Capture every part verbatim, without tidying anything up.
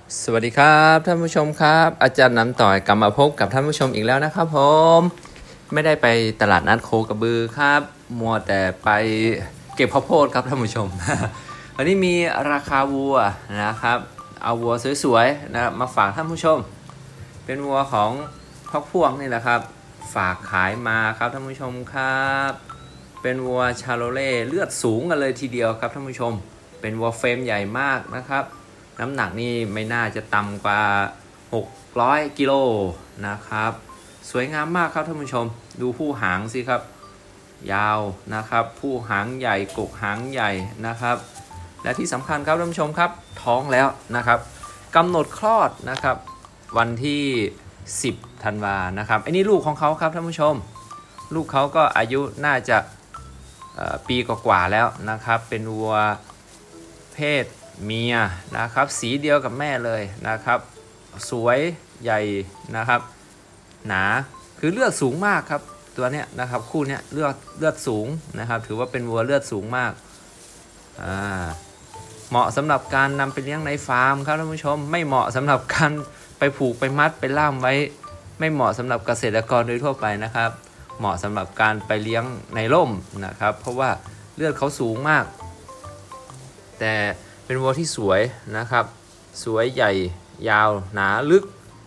สวัสดีครับท่านผู้ชมครับอาจารย์น้ำต่อยกลับมาพบกับท่านผู้ชมอีกแล้วนะครับผมไม่ได้ไปตลาดนัดโคกระบือครับมัวแต่ไปเก็บข้าวโพดครับท่านผู้ชม วันนี้มีราคาวัวนะครับเอาวัวสวยๆนะมาฝากท่านผู้ชมเป็นวัวของพ่อพวงนี่แหละครับฝากขายมาครับท่านผู้ชมครับเป็นวัวชาโลเล่เลือดสูงกันเลยทีเดียวครับท่านผู้ชมเป็นวัวเฟรมใหญ่มากนะครับน้ำหนักนี่ไม่น่าจะต่ำกว่าหกร้อยกิโลนะครับสวยงามมากครับท่านผู้ชมดูผู้หางสิครับยาวนะครับผู้หางใหญ่กกหางใหญ่นะครับและที่สำคัญครับท่านผู้ชมครับท้องแล้วนะครับกำหนดคลอดนะครับวันที่สิบธันวานะครับไอ้นี่ลูกของเขาครับท่านผู้ชมลูกเขาก็อายุน่าจะปีกว่าๆแล้วนะครับเป็นวัวเพศเมียนะครับสีเดียวกับแม่เลยนะครับสวยใหญ่นะครับหนาคือเลือดสูงมากครับตัวเนี้ยนะครับคู่เนี้ยเลือดเลือดสูงนะครับถือว่าเป็นวัวเลือดสูงมากอ่าเหมาะสำหรับการนำไปเลี้ยงในฟาร์มครับท่านผู้ชมไม่เหมาะสำหรับการไปผูกไปมัดไปล่ามไว้ไม่เหมาะสำหรับเกษตรกรโดยทั่วไปนะครับเหมาะสำหรับการไปเลี้ยงในร่มนะครับเพราะว่าเลือดเขาสูงมากแต่เป็นวัวที่สวยนะครับสวยใหญ่ยาวหนาลึก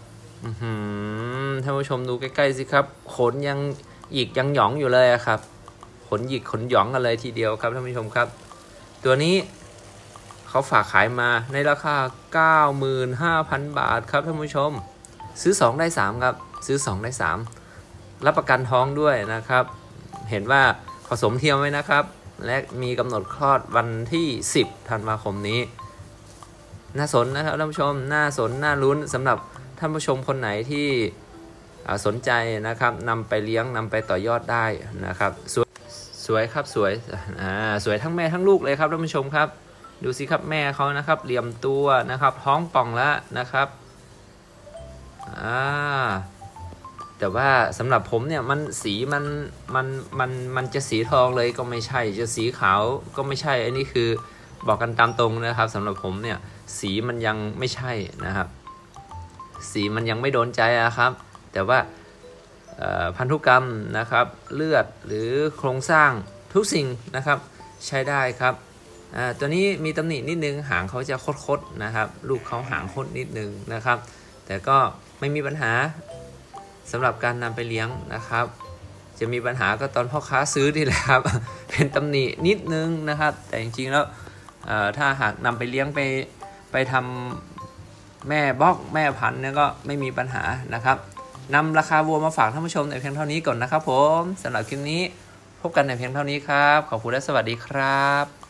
ท่านผู้ชมดูใกล้ๆสิครับขนยังหยิกยังหยองอยู่เลยครับขนหยิกขนหยองกันเลยทีเดียวครับท่านผู้ชมครับตัวนี้เขาฝากขายมาในราคา เก้าหมื่นห้าพัน บาทครับท่านผู้ชมซื้อสองได้สามครับซื้อสองได้สามรับประกันท้องด้วยนะครับเห็นว่าผสมเทียมไว้นะครับและมีกำหนดคลอดวันที่สิบธันวาคมนี้น่าสนนะครับท่านผู้ชมน่าสนน่าลุ้นสำหรับท่านผู้ชมคนไหนที่สนใจนะครับนำไปเลี้ยงนำไปต่อยอดได้นะครับสวยสวยครับสวยอ่าสวยทั้งแม่ทั้งลูกเลยครับท่านผู้ชมครับดูสิครับแม่เขานะครับเหลี่ยมตัวนะครับท้องป่องแล้วนะครับอ่าแต่ว่าสำหรับผมเนี่ยมันสีมันมันมันมันจะสีทองเลยก็ไม่ใช่จะสีขาวก็ไม่ใช่อันนี้คือบอกกันตามตรงนะครับสำหรับผมเนี่ยสีมันยังไม่ใช่นะครับสีมันยังไม่โดนใจอะครับแต่ว่าพันธุกรรมนะครับเลือดหรือโครงสร้างทุกสิ่งนะครับใช้ได้ครับตัวนี้มีตำหนินิดนึงหางเขาจะคดๆนะครับลูกเขาหางคดนิดนึงนะครับแต่ก็ไม่มีปัญหาสำหรับการนำไปเลี้ยงนะครับจะมีปัญหาก็ตอนพ่อค้าซื้อนี่แหละครับ เป็นตำหนินิดนึงนะครับแต่จริงๆแล้วถ้าหากนำไปเลี้ยงไปไปทำแม่บล็อกแม่พันธุ์เนี่ยก็ไม่มีปัญหานะครับนำราคาวัวมาฝากท่านผู้ชมในเพียงเท่านี้ก่อนนะครับผมสำหรับคลิปนี้พบกันในเพียงเท่านี้ครับขอบคุณและสวัสดีครับ